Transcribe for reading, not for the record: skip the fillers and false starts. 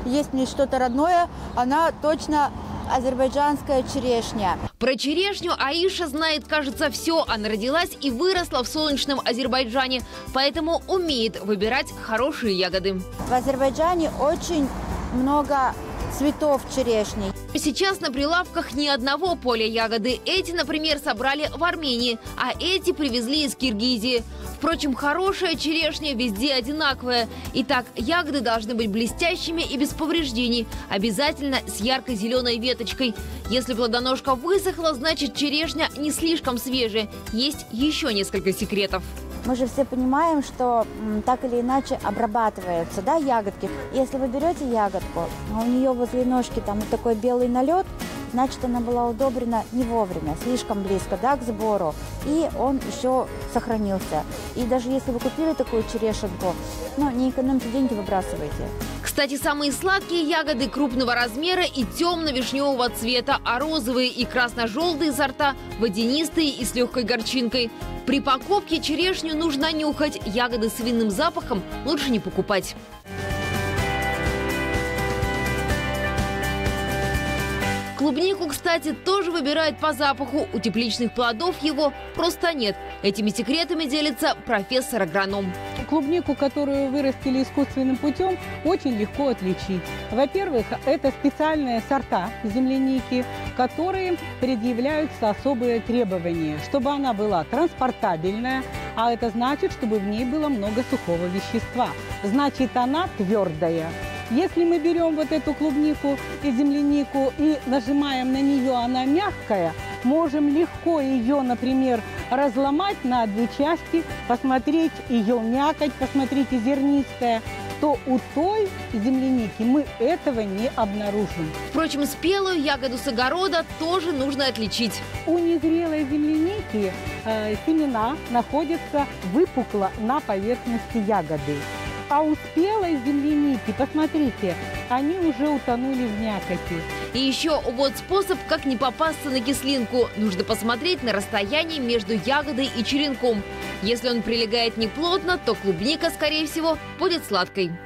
есть мне что-то родное, она точно азербайджанская черешня. Про черешню Аиша знает, кажется, все. Она родилась и выросла в солнечном Азербайджане, поэтому умеет выбирать хорошие ягоды. В Азербайджане очень много цветов черешни. Сейчас на прилавках ни одного поля ягоды. Эти, например, собрали в Армении, а эти привезли из Киргизии. Впрочем, хорошая черешня везде одинаковая. Итак, ягоды должны быть блестящими и без повреждений. Обязательно с ярко-зеленой веточкой. Если плодоножка высохла, значит черешня не слишком свежая. Есть еще несколько секретов. Мы же все понимаем, что так или иначе обрабатываются, да, ягодки. Если вы берете ягодку, а у нее возле ножки там вот такой белый налет, значит, она была удобрена не вовремя, слишком близко, да, к сбору, и он еще сохранился. И даже если вы купили такую черешенку, не экономьте деньги, выбрасывайте. Кстати, самые сладкие ягоды крупного размера и темно-вишневого цвета, а розовые и красно-желтые сорта водянистые и с легкой горчинкой. При покупке черешню нужно нюхать. Ягоды с винным запахом лучше не покупать. Клубнику, кстати, тоже выбирают по запаху. У тепличных плодов его просто нет. Этими секретами делится профессор-агроном. Клубнику, которую вырастили искусственным путем, очень легко отличить. Во-первых, это специальные сорта земляники, которые предъявляются особые требования, чтобы она была транспортабельная, а это значит, чтобы в ней было много сухого вещества. Значит, она твердая. Если мы берем вот эту клубнику и землянику и нажимаем на нее, она мягкая, можем легко ее, например, разломать на две части, посмотреть ее мякоть, посмотрите зернистая, то у той земляники мы этого не обнаружим. Впрочем, спелую ягоду с огорода тоже нужно отличить. У незрелой земляники семена находятся выпукло на поверхности ягоды. А у спелой земляники, посмотрите, они уже утонули в мякоти. И еще вот способ, как не попасться на кислинку. Нужно посмотреть на расстояние между ягодой и черенком. Если он прилегает неплотно, то клубника, скорее всего, будет сладкой.